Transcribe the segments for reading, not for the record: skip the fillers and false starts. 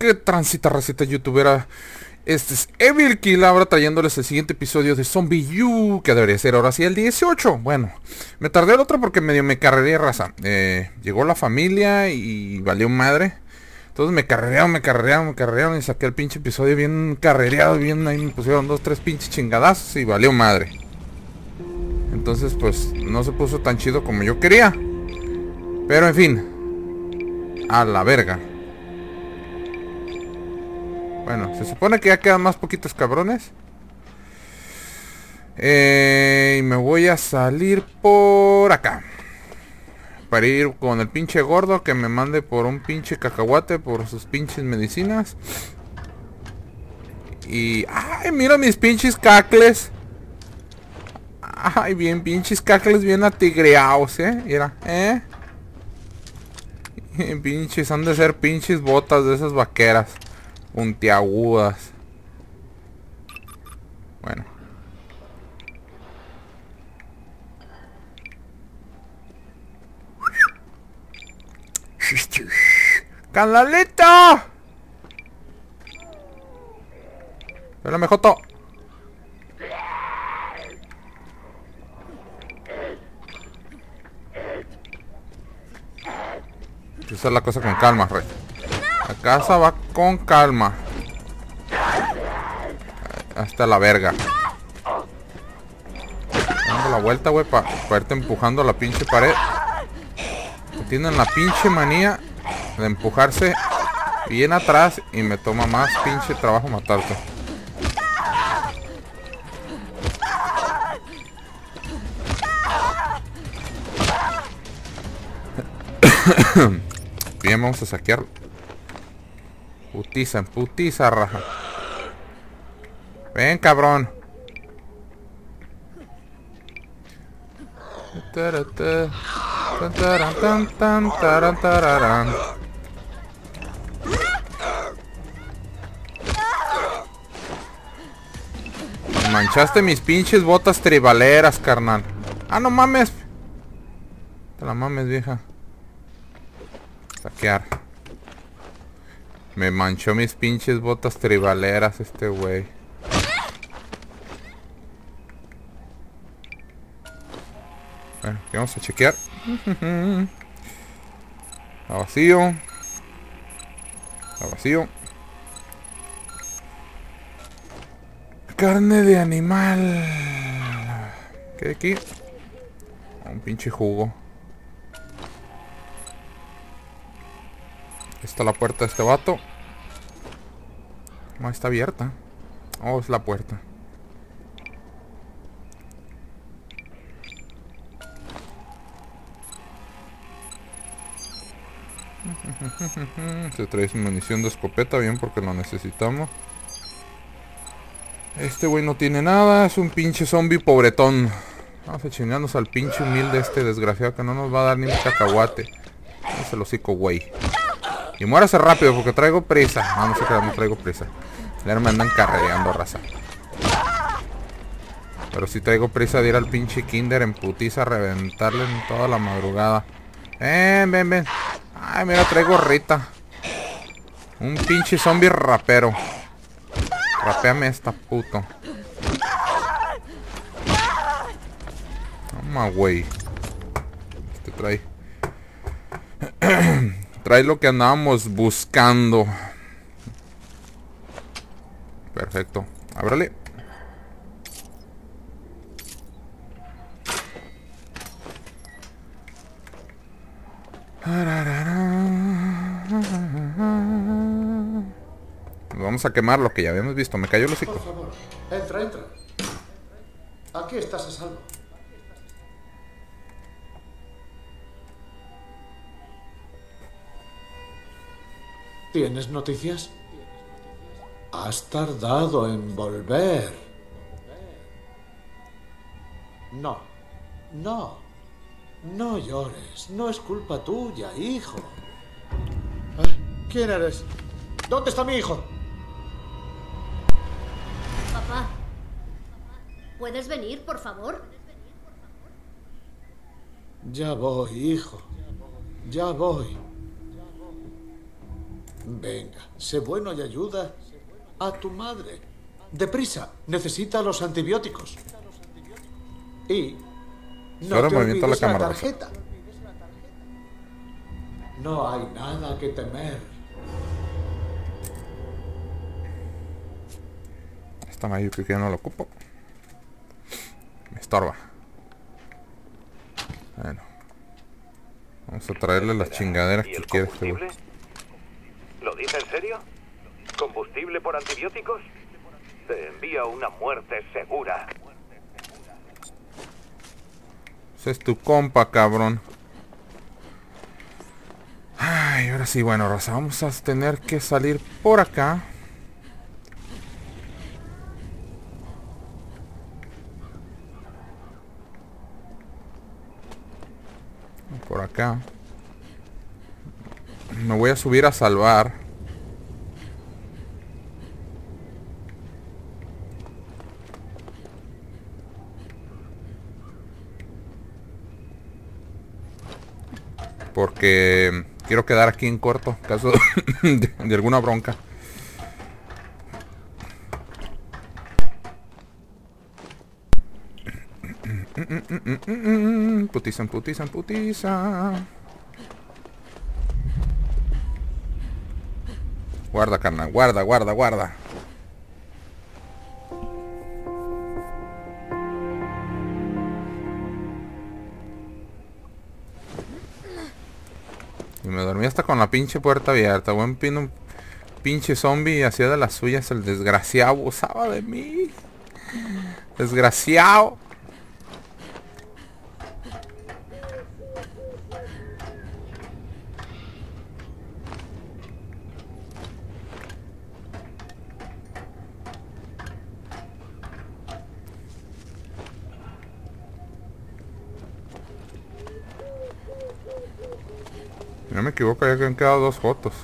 ¿Qué transita receta youtubera? Este es Evil Kill, ahora trayéndoles el siguiente episodio de Zombie U, que debería ser ahora sí el 18. Bueno, me tardé el otro porque medio me carreré, raza. Llegó la familia y valió madre. Entonces me carrerearon y saqué el pinche episodio bien carrereado, bien ahí me pusieron 2, 3 pinches chingadazos y valió madre. Entonces pues no se puso tan chido como yo quería. Pero en fin, a la verga. Bueno, se supone que ya quedan más poquitos cabrones. Y me voy a salir por acá. Para ir con el pinche gordo que me mande por un pinche cacahuate por sus pinches medicinas. Y... ¡ay, mira mis pinches cacles! ¡Ay, bien pinches cacles bien atigreados, mira, pinches, han de ser pinches botas de esas vaqueras puntiagudas. Bueno. ¡Canalito! Espérame, Joto. Esa es la cosa con calma, Rey. La casa va con calma. Hasta la verga. Dando la vuelta, güey, para irte empujando a la pinche pared. Que tienen la pinche manía de empujarse bien atrás y me toma más pinche trabajo matarte. Bien, vamos a saquear. Putiza, en putiza, raja. Ven, cabrón. Manchaste mis pinches botas tribaleras, carnal. Ah, no mames. Te la mames, vieja. Saquear. Me manchó mis pinches botas tribaleras este güey. Bueno, aquí vamos a chequear. Está vacío. Está vacío. Carne de animal. ¿Qué hay aquí? Un pinche jugo. Está la puerta de este vato. No, está abierta. Oh, es la puerta. Se trae su munición de escopeta, bien, porque lo necesitamos. Este güey no tiene nada, es un pinche zombie pobretón. Vamos a chingarnos al pinche humilde este desgraciado que no nos va a dar ni un cacahuate. Es el hocico, güey. Y muérase rápido porque traigo prisa. No, no sé qué, no traigo prisa. Ya me andan carrereando, raza. Pero si traigo prisa de ir al pinche kinder en putiza a reventarle en toda la madrugada. Ven, ven, ven. Ay, mira, traigo Rita. Un pinche zombie rapero. Rapéame esta puto. Toma, güey. Este trae. Trae lo que andábamos buscando. Perfecto. Ábrale. Vamos a quemar lo que ya habíamos visto. Me cayó el hocico. Por favor, entra, entra. Aquí estás a salvo. ¿Tienes noticias? Has tardado en volver. No, no. No llores. No es culpa tuya, hijo. ¿Quién eres? ¿Dónde está mi hijo? Papá, ¿puedes venir, por favor? Ya voy, hijo. Ya voy. Venga, sé bueno y ayuda a tu madre. Deprisa, necesita los antibióticos. Y no Ahora te movimiento a la olvides la cámara, tarjeta. No hay nada que temer. Esta madre yo creo que ya no lo ocupo. Me estorba. Bueno. Vamos a traerle las chingaderas ¿Y que el quiere este güey. combustible? ¿Lo dice en serio? ¿Combustible por antibióticos? Te envía una muerte segura. Ese es tu compa, cabrón. Ay, ahora sí, bueno, raza, vamos a tener que salir por acá. Por acá. Me voy a subir a salvar. Porque quiero quedar aquí en corto, en caso de alguna bronca. Putizan, putizan, putizan. Guarda, carnal, guarda, guarda, guarda. Y me dormí hasta con la pinche puerta abierta. Buen pino, pinche zombie hacía de las suyas. El desgraciado abusaba de mí. Desgraciado. Si no me equivoco, ya que han quedado 2 fotos.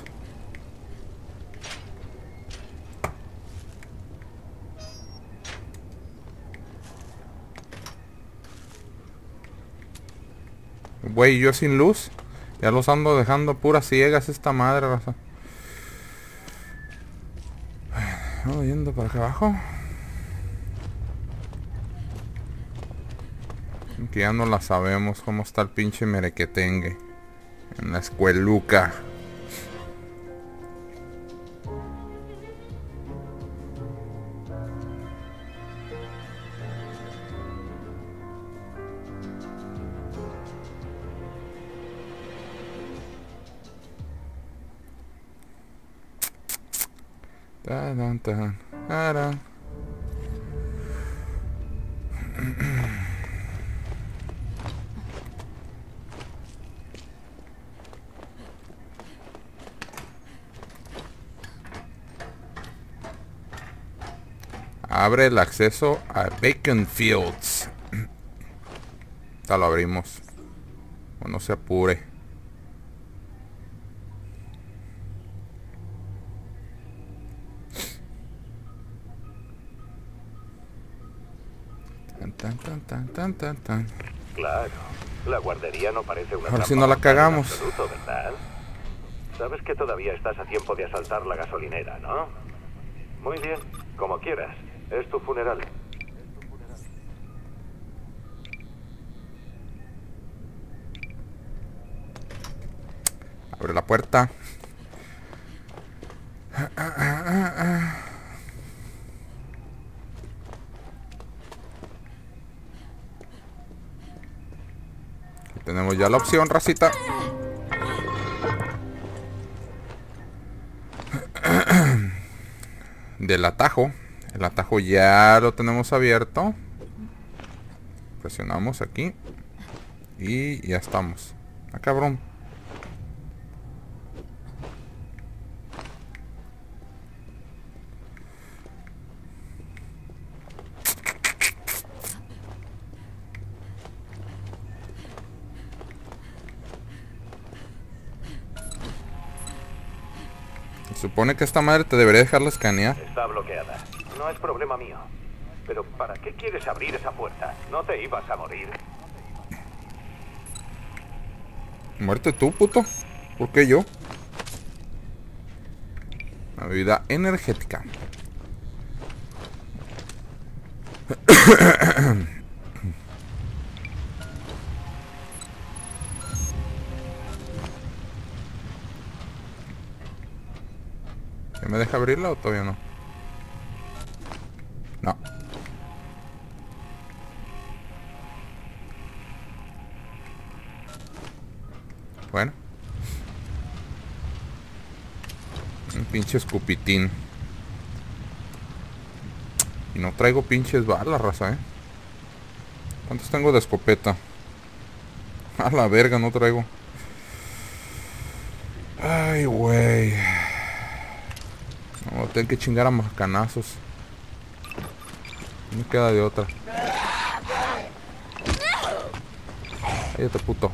Güey, yo sin luz. Ya los ando dejando puras ciegas esta madre, raza. Vamos yendo para acá abajo. Que ya no la sabemos cómo está el pinche merequetengue. En la escueluca. Tan, tan, taran. Abre el acceso a Bacon Fields. Ya lo abrimos. No se apure. Tan, tan, tan, tan, tan, tan, tan. Claro, la guardería no parece una Ahora sí trampa no la mortal en cagamos. absoluto, ¿verdad? Sabes que todavía estás a tiempo de asaltar la gasolinera, ¿no? Muy bien, como quieras. Es tu funeral. Abre la puerta. Aquí tenemos ya la opción, racita. Del atajo. El atajo ya lo tenemos abierto. Presionamos aquí. Y ya estamos. Ah, cabrón. Se supone que esta madre te debería dejarla escanear. Está bloqueada. No es problema mío. Pero ¿para qué quieres abrir esa puerta? ¿No te ibas a morir? Muerte tú, puto. ¿Por qué yo? Una bebida energética. ¿Ya me deja abrirla o todavía no? No. Bueno. Un pinche escupitín. Y no traigo pinches balas, raza, ¿Cuántos tengo de escopeta? A la verga, no traigo. Ay, güey. No, tengo que chingar a macanazos. No me queda de otra. Cállate, puto.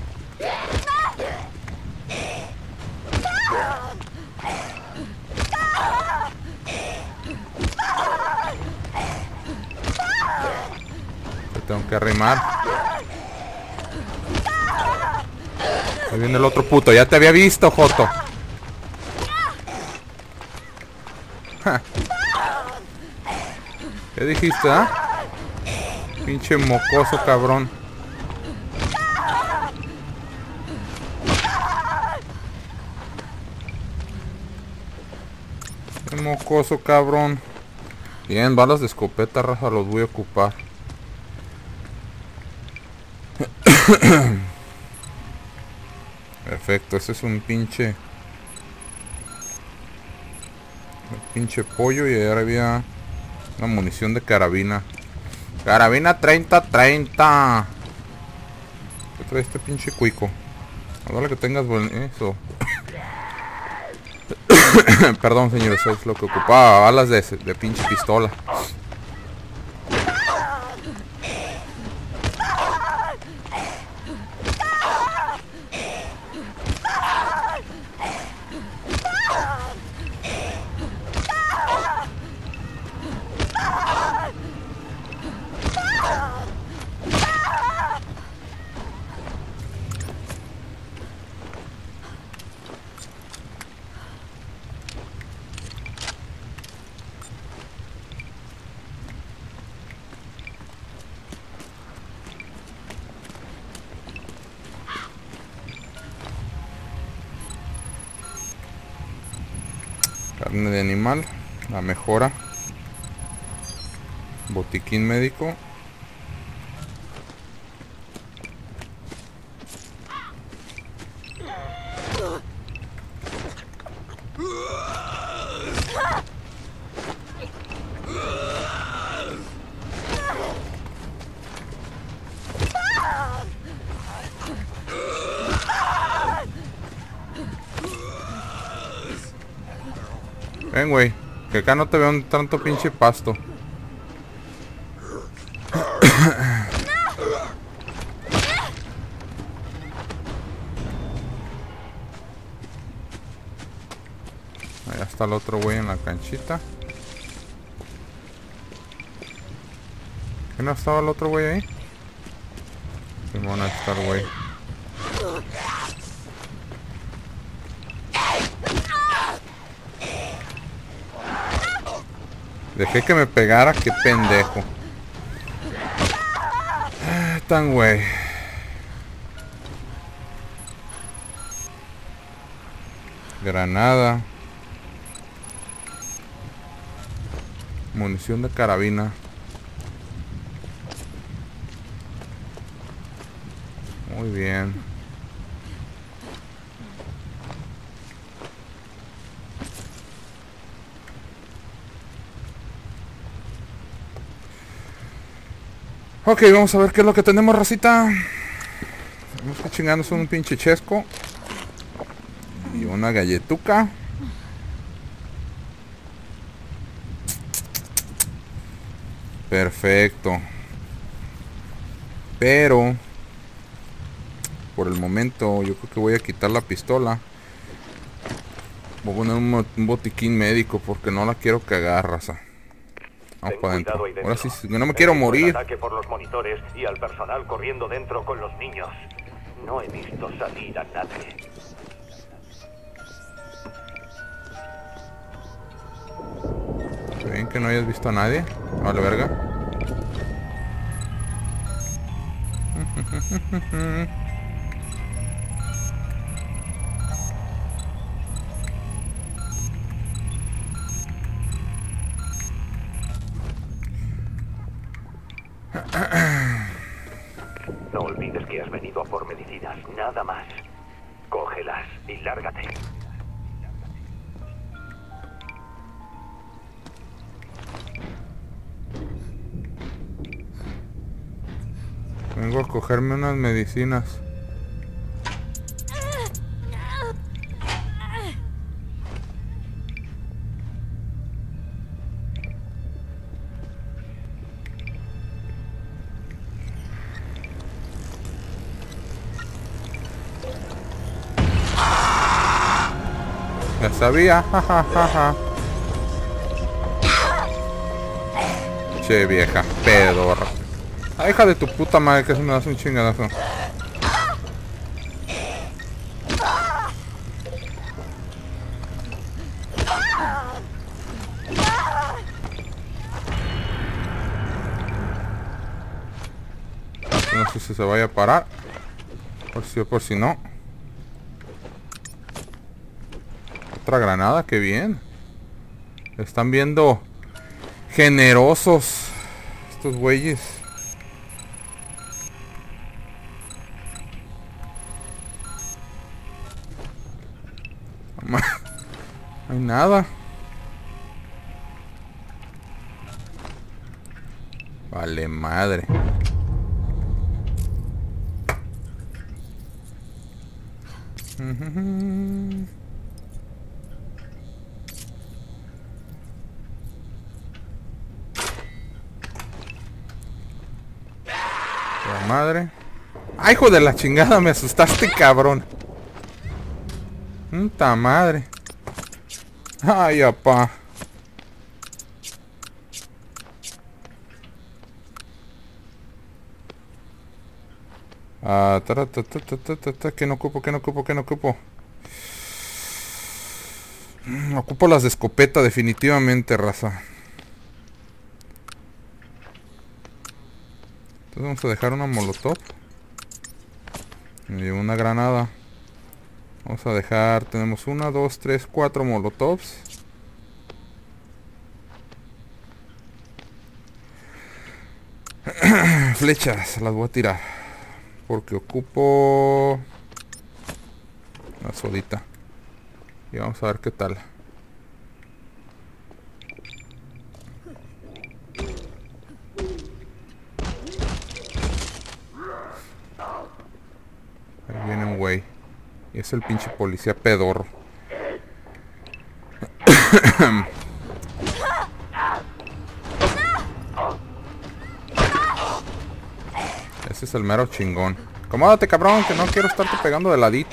Te tengo que arrimar. Ahí viene el otro puto. Ya te había visto, joto. Ja. ¿Qué dijiste, Pinche mocoso, cabrón. Qué mocoso, cabrón. Bien, balas de escopeta, raza, los voy a ocupar. Perfecto, ese es un pinche... Un pinche pollo y ahora había una munición de carabina. Carabina 30-30. ¿Qué trae este pinche cuico? Ahora que tengas buen... Eso. Perdón, señores, eso es lo que ocupaba. Balas de pinche pistola. Carne de animal, la mejora. Botiquín médico. Ven, güey, que acá no te veo un tanto pinche pasto. Allá está el otro güey en la canchita. ¿Qué no estaba el otro güey ahí? Simón, ahí está el güey. Dejé que me pegara, qué pendejo. Tan güey. Granada. Munición de carabina. Muy bien. Ok, vamos a ver qué es lo que tenemos, racita. Vamos a chingarnos un pinche chesco. Y una galletuca. Perfecto. Pero por el momento yo creo que voy a quitar la pistola. Voy a poner un botiquín médico porque no la quiero cagar, raza. Vamos para adentro. Ahora sí, no me quiero morir. Ataque por los monitores y al personal corriendo dentro con los niños. No he visto salir a nadie. que no hayas visto a nadie. Vale, verga. No olvides que has venido a por medicinas, nada más. Cógelas y lárgate. Vengo a cogerme unas medicinas. Ya sabía, jajajaja. Che, vieja pedorra. Ah, hija de tu puta madre, que se me das un chingadazo. No sé si se vaya a parar. Por si o por si no. Otra granada, qué bien. Están viendo generosos estos güeyes. No hay nada. Vale madre. La madre. ¡Ay, hijo de la chingada! Me asustaste, cabrón. ¡Puta madre! ¡Ay, apá! Ah, que no ocupo, que no ocupo, que no ocupo. Ocupo las de escopeta, definitivamente, raza. Entonces vamos a dejar una molotov. Me llevo una granada. Vamos a dejar, tenemos 1, 2, 3, 4 molotovs. Flechas, las voy a tirar. Porque ocupo una sodita. Y vamos a ver qué tal. Ahí viene un güey. Y es el pinche policía pedorro. Ese es el mero chingón. Acomódate, cabrón, que no quiero estarte pegando de ladito.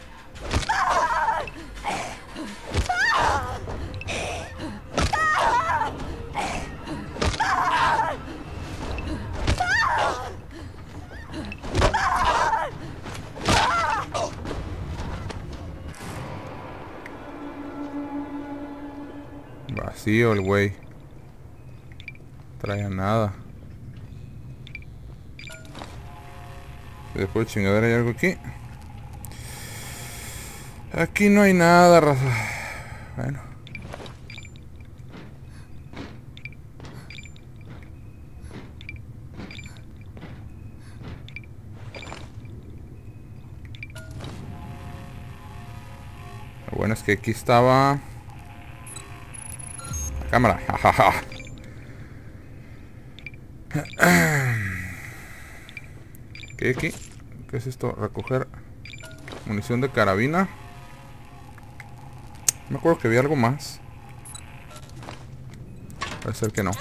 Vacío el güey. Trae nada. Después de chingadera hay algo aquí. Aquí no hay nada, raza. Bueno. Lo bueno es que aquí estaba la cámara. Jajaja. ¿Qué hay aquí? ¿Qué es esto? Recoger munición de carabina. Me acuerdo que vi algo más. Puede ser que no.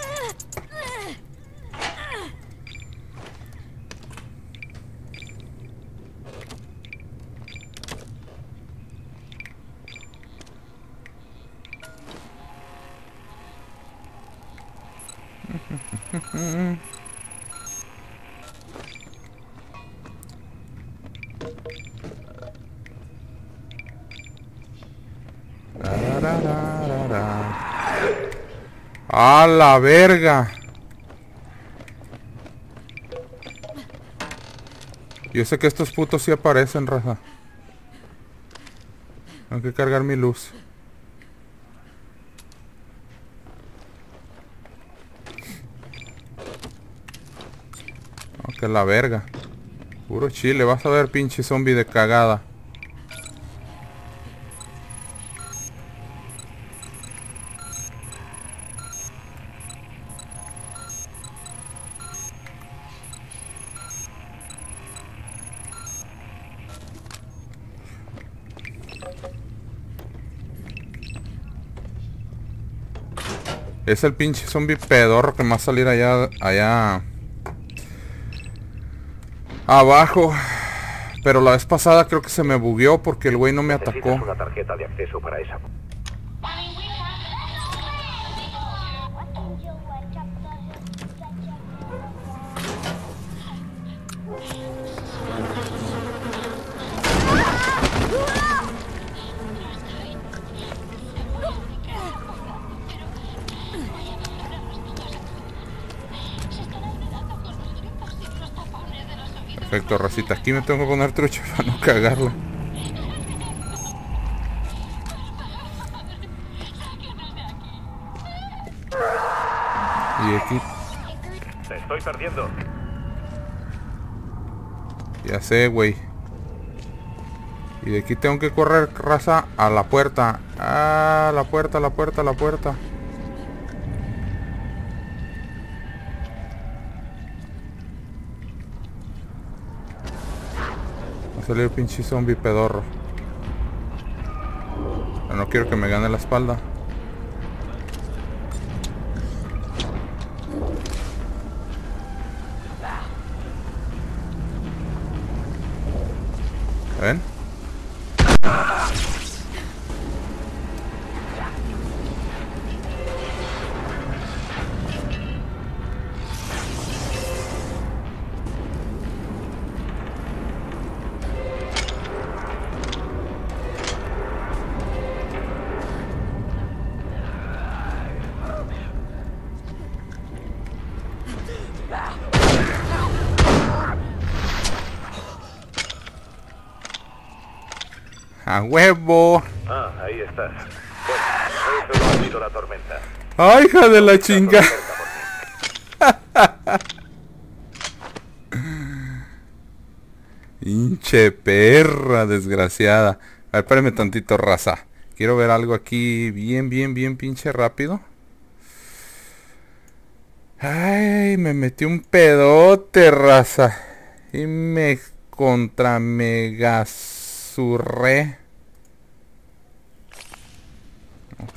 ¡A la verga! Yo sé que estos putos sí aparecen, raza. Tengo que cargar mi luz. Oh, que la verga. Puro chile, vas a ver, pinche zombie de cagada. Es el pinche zombie pedorro que me va a salir allá abajo. Pero la vez pasada creo que se me bugueó porque el güey no me atacó. Necesitas una tarjeta de acceso para esa. Perfecto, racita. Aquí me tengo que poner trucha para no cagarla. Y aquí... Te estoy perdiendo. Ya sé, güey. Y de aquí tengo que correr, raza, a la puerta. Ah, la puerta, la puerta, la puerta. Va a salir el pinche zombie pedorro. Pero no quiero que me gane la espalda. ¿Ven? ¡A huevo! Ah, ahí estás. Bueno, eso no ha sido la tormenta. ¡Ay, hija de la chinga! Hinche perra desgraciada. A ver, espérame tantito, raza. Quiero ver algo aquí bien pinche rápido. Ay, me metí un pedote, raza. Y me contra mega surré. Ok.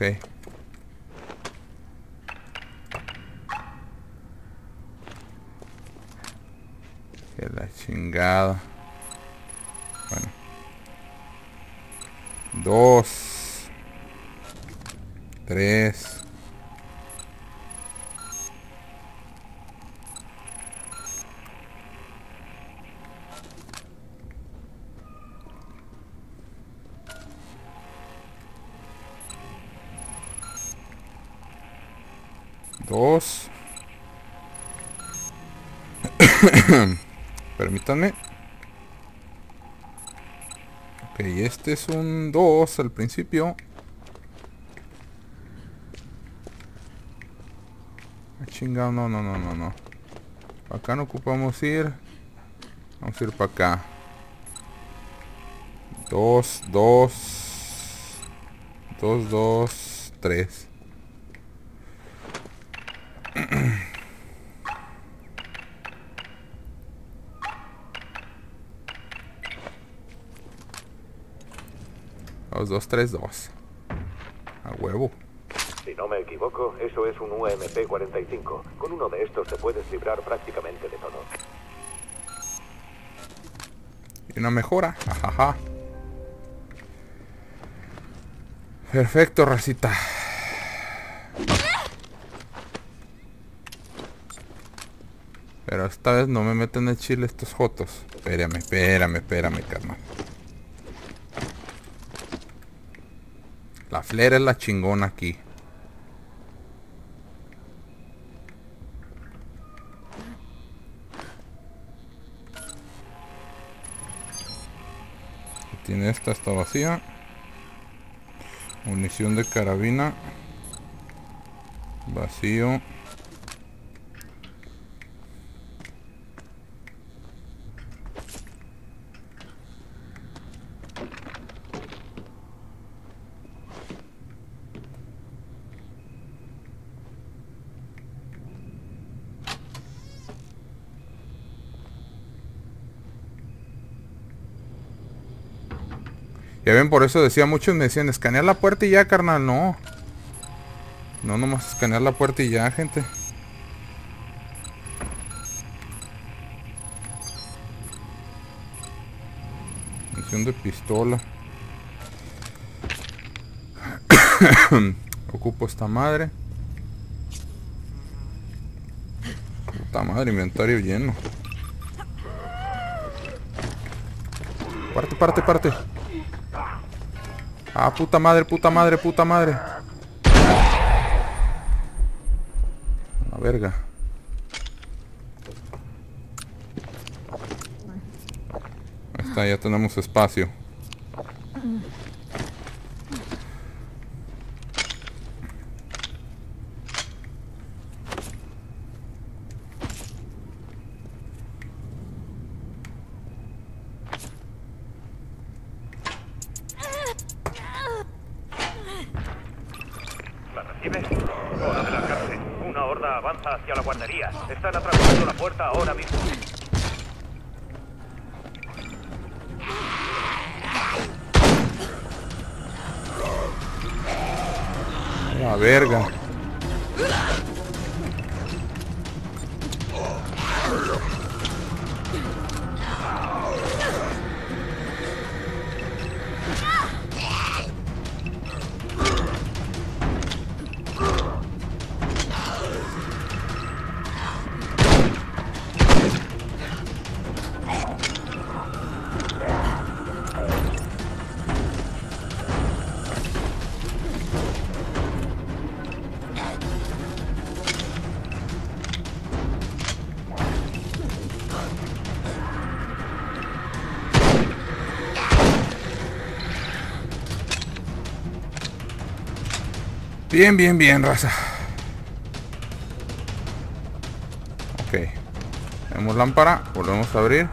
Que la chingada. Bueno. 2 3 2. Permítanme. Ok, este es un 2 al principio. Chingado, no. Acá no ocupamos ir. Vamos a ir para acá. 2, 3. Dos, 2, 3, 2. A huevo. Si no me equivoco, eso es un UMP-45. Con uno de estos te puedes librar prácticamente de todo. Y una mejora. Ajaja. Perfecto, racita. Pero esta vez no me meten el chile estos jotos. Espérame, carnal. La flera es la chingona aquí. tiene esta, está vacía. Munición de carabina. Vacío. Ya ven, por eso decía, muchos me decían, escanear la puerta y ya, carnal. No. No nomás escanear la puerta y ya, gente. Misión de pistola. Ocupo esta madre. Puta madre, inventario lleno. Parte. Ah, puta madre. La verga. Ahí está, ya tenemos espacio. ¿La recibes? Hora de largarse. Una horda avanza hacia la guardería. Están atravesando la puerta ahora mismo. La verga. Bien, raza. Ok. Tenemos lámpara. Volvemos a abrir.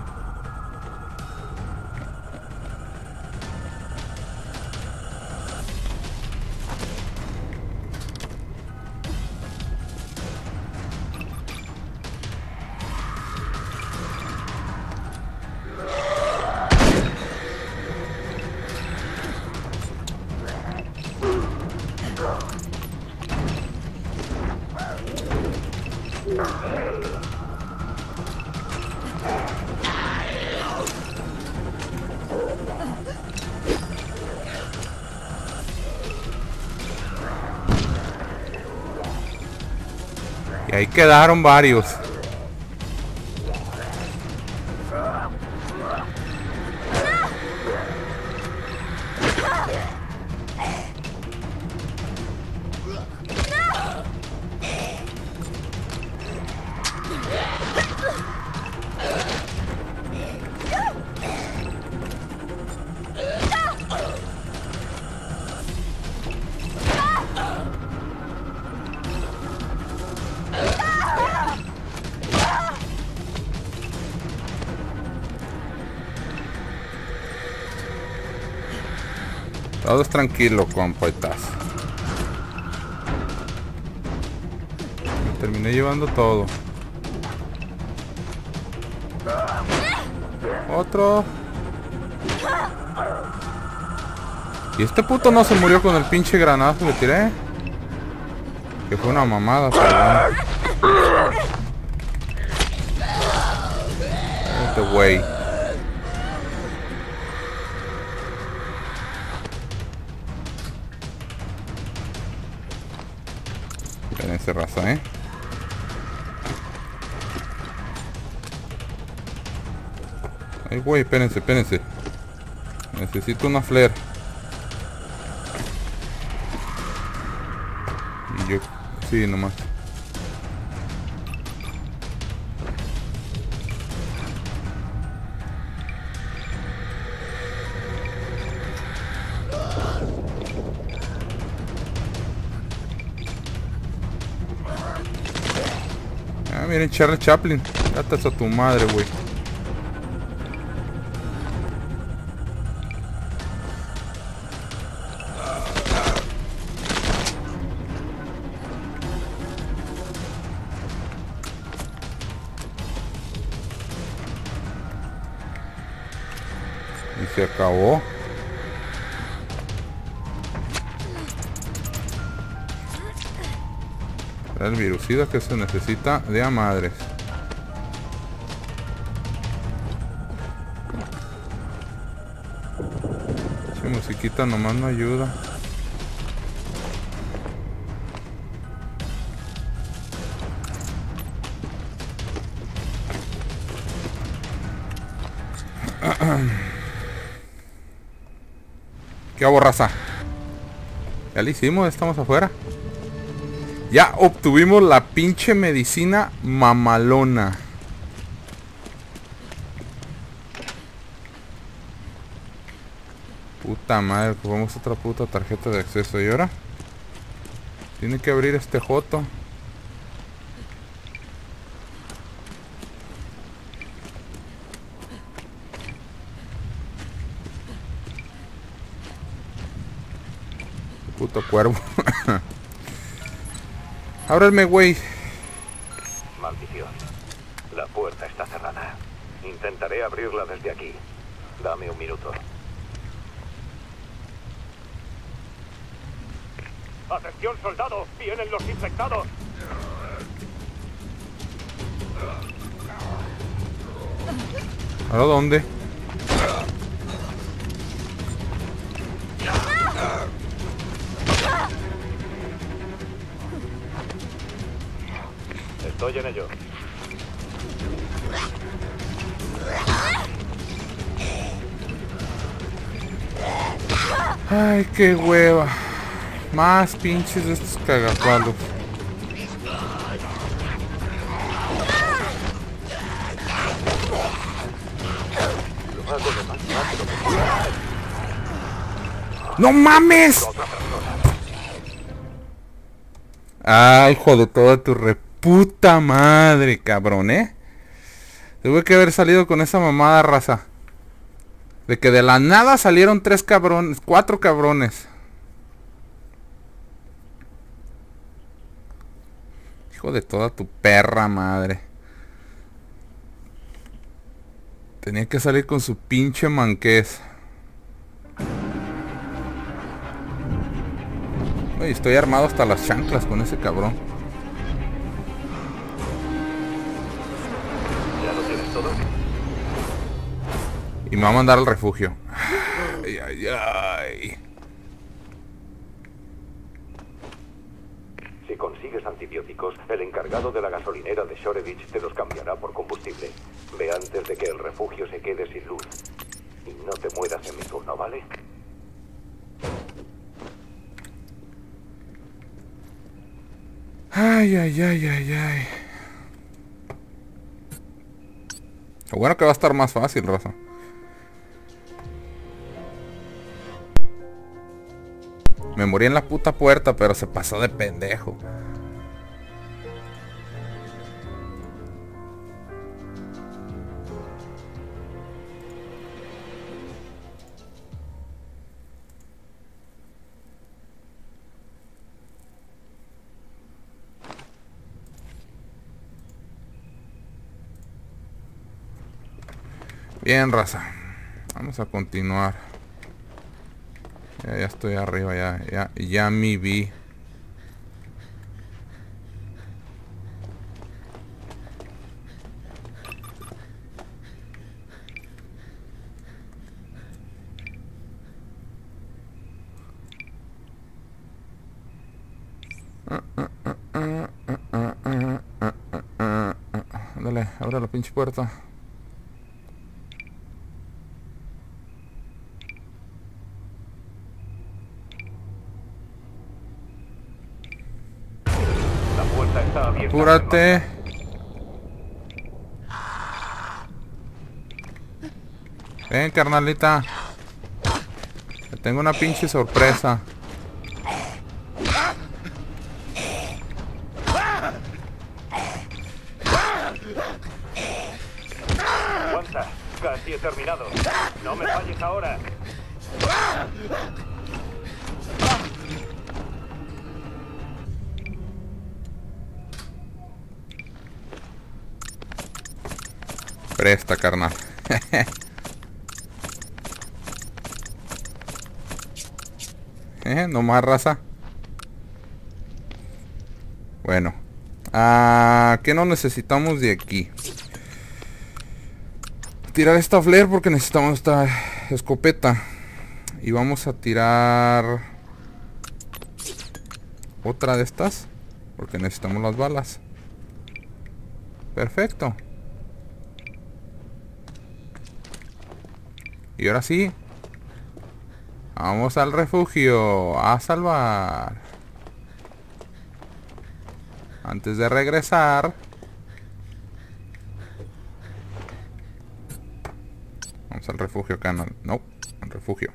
Y ahí quedaron varios. Todo es tranquilo, compa, estás. Me terminé llevando todo. Otro. Y este puto no se murió con el pinche granazo que le tiré. Que fue una mamada, perdón. Este güey. Espérense, raza, Ay, güey, espérense. Necesito una flare. Y yo... Sí, nomás. miren, Charlie Chaplin. Date a tu madre, güey. Y se acabó. El virucida que se necesita de a madres. Esa musiquita nomás no ayuda. ¿Qué hago, raza? Ya lo hicimos, estamos afuera. Ya obtuvimos la pinche medicina mamalona. Puta madre, ocupamos otra puta tarjeta de acceso. ¿Y ahora? Tiene que abrir este joto. Puto cuervo. Ábreme, güey. Maldición. La puerta está cerrada. Intentaré abrirla desde aquí. Dame un minuto. ¡Atención, soldado! ¡Vienen los infectados! ¿Ahora dónde? Estoy en ello. Ay, qué hueva. Más pinches de estos cagapalos. ¡No mames! Ay, hijo de toda tu reputa madre, cabrón, Tuve que haber salido con esa mamada, raza. De que de la nada salieron 3 cabrones, 4 cabrones. Hijo de toda tu perra madre. Tenía que salir con su pinche manqués. Oye, estoy armado hasta las chanclas con ese cabrón. ¿Ya lo tienes todo? Y me va a mandar al refugio. Ay, ay, ay. Si consigues antibióticos, el encargado de la gasolinera de Shoreditch te los cambiará por combustible. Ve antes de que el refugio se quede sin luz. Y no te mueras en mi turno, ¿vale? Ay, ay, ay, ay, ay. Lo bueno que va a estar más fácil, raza. Me morí en la puta puerta, pero se pasó de pendejo. Bien, raza. Vamos a continuar. Ya estoy arriba, ya me vi. Ándale, abre la pinche puerta. La puerta está abierta. Apúrate. Ven, carnalita. Te tengo una pinche sorpresa. Casi he terminado. No me falles ahora. Presta, carnal. No más, raza. Bueno. ¿Qué no necesitamos de aquí? Tirar esta flare porque necesitamos esta escopeta. Y vamos a tirar otra de estas porque necesitamos las balas. Perfecto. Y ahora sí, vamos al refugio a salvar. Antes de regresar, vamos al refugio acá, no, al refugio.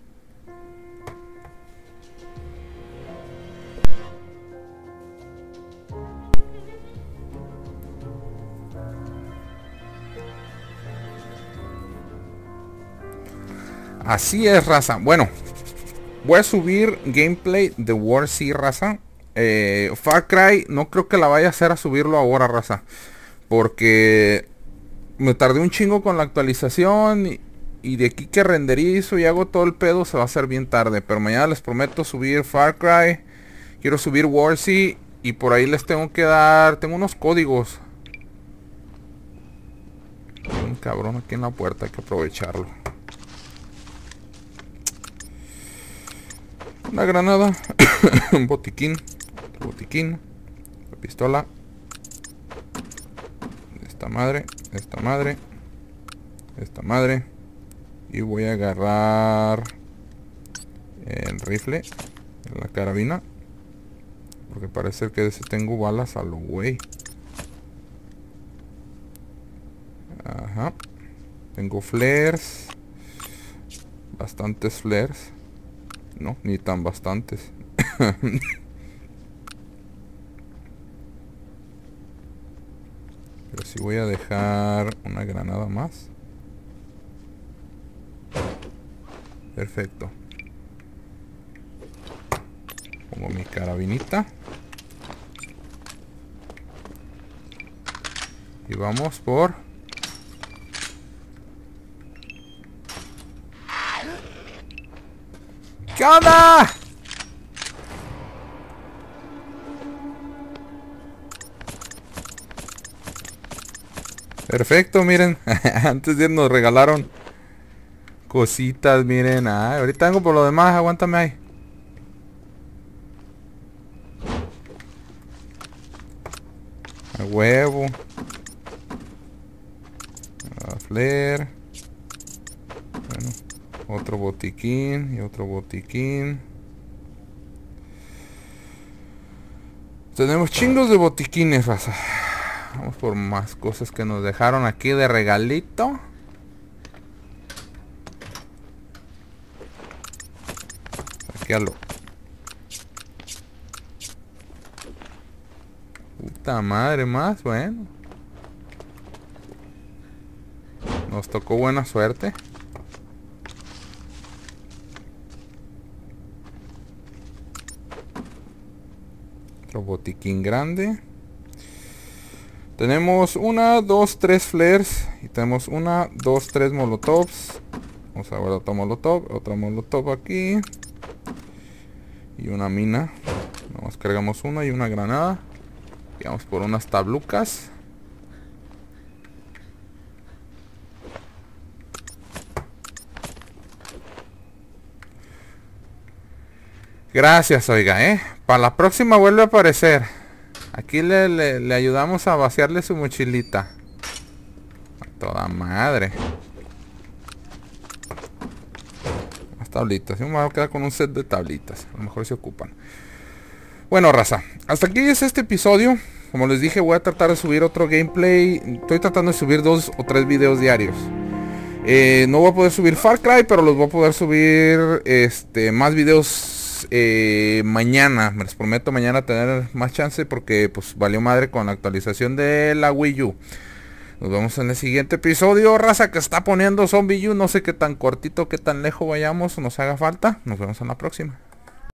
Así es, raza. Bueno, voy a subir gameplay de War C, raza. Far Cry no creo que la vaya a hacer a subirlo ahora, raza, porque me tardé un chingo con la actualización y de aquí que renderizo y hago todo el pedo se va a hacer bien tarde. Pero mañana les prometo subir Far Cry. Quiero subir War C y por ahí les tengo que dar, tengo unos códigos. Hay un cabrón aquí en la puerta, hay que aprovecharlo. Una granada, un botiquín, otro botiquín, la pistola, esta madre, esta madre, esta madre, y voy a agarrar el rifle, la carabina, porque parece que ese tengo balas a lo güey. Ajá, tengo flares, bastantes flares. No, ni tan bastantes. Pero sí voy a dejar una granada más. Perfecto. Pongo mi carabinita. Y vamos por... ¿Qué onda? Perfecto, miren. Antes de ir nos regalaron cositas, miren. Ahorita vengo por lo demás, aguántame ahí. A huevo. A flare. Bueno. Otro botiquín y otro botiquín. Tenemos chingos de botiquines, raza. Vamos por más cosas que nos dejaron aquí de regalito. Saquealo. Puta madre, más, bueno. Nos tocó buena suerte. Otro botiquín grande. Tenemos 1, 2, 3 flares. Y tenemos 1, 2, 3 molotovs. Vamos a ver otro molotov. Otra molotov aquí. Y una mina. Nos cargamos una y una granada. Y vamos por unas tablucas. Gracias, oiga, para la próxima vuelve a aparecer. Aquí le ayudamos a vaciarle su mochilita. A toda madre. Las tablitas. Yo me voy a quedar con un set de tablitas. A lo mejor se ocupan. Bueno, raza. Hasta aquí es este episodio. Como les dije, voy a tratar de subir otro gameplay. Estoy tratando de subir 2 o 3 videos diarios. No voy a poder subir Far Cry, pero los voy a poder subir más videos mañana. Me les prometo mañana tener más chance porque pues valió madre con la actualización de la Wii U. Nos vemos en el siguiente episodio, raza, que está poniendo Zombie U. No sé qué tan cortito, qué tan lejos vayamos o nos haga falta. Nos vemos en la próxima.